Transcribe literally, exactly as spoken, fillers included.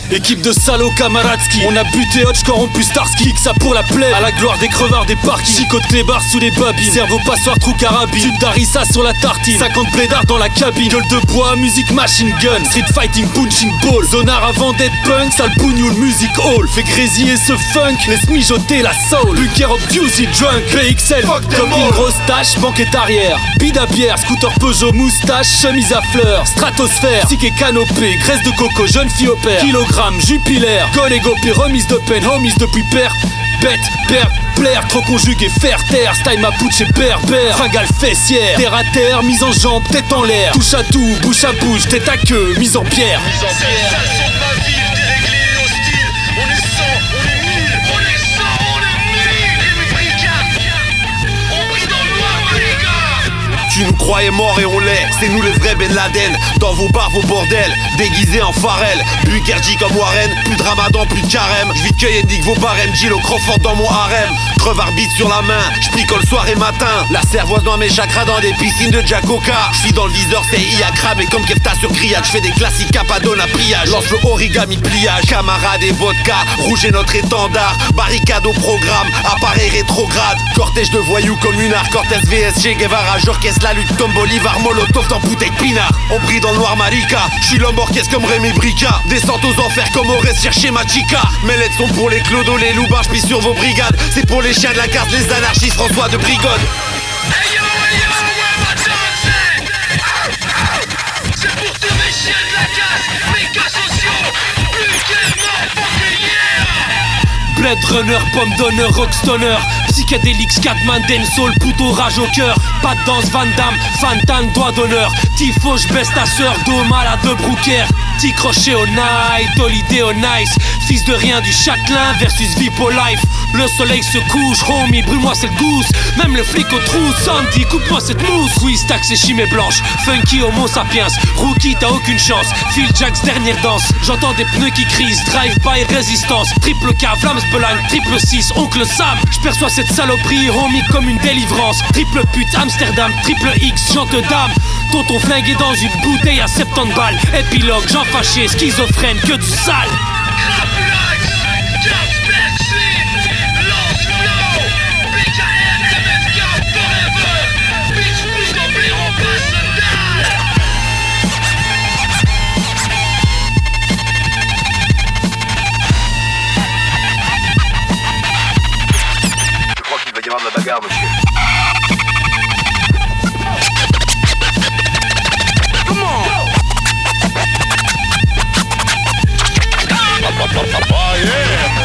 Équipe de salauds Kamaratski. On a buté Hodge, corrompu Starsky. Kick ça pour la plaie, à la gloire des crevards des parkings. Chicote clébards sous les babines. Cerveau passoire, trou carabine. Tube d'Arissa sur la tartine. cinquante blédards dans la cabine. Gueule de bois, musique machine gun. Street fighting, punching ball. Zonar avant d'être punk. Sale pougnoul, music hall. Fait grésiller ce funk, laisse mijoter la soul. Bunker abusé, drunk, P X L. Comme une grosse tache, banquette arrière. Bide à bière, scooter Peugeot, moustache, chemise à fleurs. Stratosphère, ticket canopé, graisse de coco, jeune fille au père. Kilogramme, jupilaire, collègue puis remise de peine, homies depuis père. Bête, père, plaire, trop conjugué, faire taire. Style mapuche et berbère, fringale fessière. Terre à terre, mise en jambe, tête en l'air. Touche à tout, bouche à bouche, tête à queue, mise en pierre. Mise en pierre. Tu nous croyais morts et on l'est, c'est nous les vrais Ben Laden. Dans vos bars, vos bordels, déguisés en Pharrell. Bukerji comme Warren, plus de ramadan, plus de carême. J'vis que nique vos barèmes, Gilles au Crawford dans mon harem. Creve arbitre sur la main, j'picole soir et matin. La cervoise dans mes chakras dans des piscines de Jacoca. J'suis dans le viseur, c'est Iakra, mais comme Kefta sur grillade. J'fais des classiques capadona pliage. Lance le origami pliage, camarade et vodka. Rouge est notre étendard, barricade au programme. Appareil rétrograde, cortège de voyous communards. Cortez V S G, Guevara, j'orchestre la lutte comme Bolivar, Molotov dans bouteille pinard. On brille dans le noir Marika, j'suis l'homme orchestre comme Rémi Brica. Descente aux enfers comme Aurès chercher ma chica. Mes lettres sont pour les clodos, les loupards, j'pisse sur vos brigades. C'est pour les chiens de la carte, les anarchistes, François de Brigode. Hey yo, hey yo, ouais ma tante, c'est C'est pour tous mes chiens de la casse, mes cas sociaux, plus que mort, yeah. Blade runner, pomme d'honneur, rockstoner. Psychédélique, Scatman, dancehall, pouto, rage au cœur. Pas de danse, Van Damme, Fantan, doigt d'honneur. Tifo, j'baisse ta sœur, dos malade de Brooker. Petit crochet au night, holiday au nice. Fils de rien du châtelain versus Vipo Life. Le soleil se couche, homie, brûle-moi cette gousse. Même le flic au trou, Sandy, coupe-moi cette mousse. Squeeze, taxe et chimée blanche, funky homo sapiens. Rookie, t'as aucune chance, Phil Jack's dernière danse. J'entends des pneus qui crisent, drive-by résistance. Triple K, Vlams Belang, triple six, oncle Sam. J'perçois cette saloperie, homie, comme une délivrance. Triple pute, Amsterdam, triple X, chante dame. Tonton flingué dans une bouteille à soixante-dix balles. Épilogue, Jean fâché, schizophrène, que du sale. Je crois qu'il va y avoir de la bagarre, monsieur. Oh yeah!